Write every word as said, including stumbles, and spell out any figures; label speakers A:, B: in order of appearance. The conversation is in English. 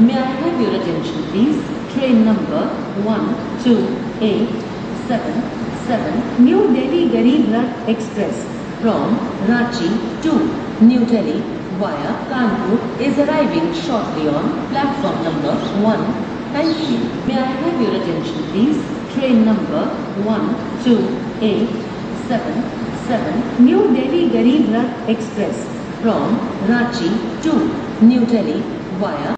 A: May I have your attention please? Train number one two eight seven seven New Delhi Garib Rath Express from Ranchi to New Delhi via Kanpur is arriving shortly on platform number one. Thank you. May I have your attention please? Train number one two eight seven seven New Delhi Garib Rath Express from Ranchi to New Delhi via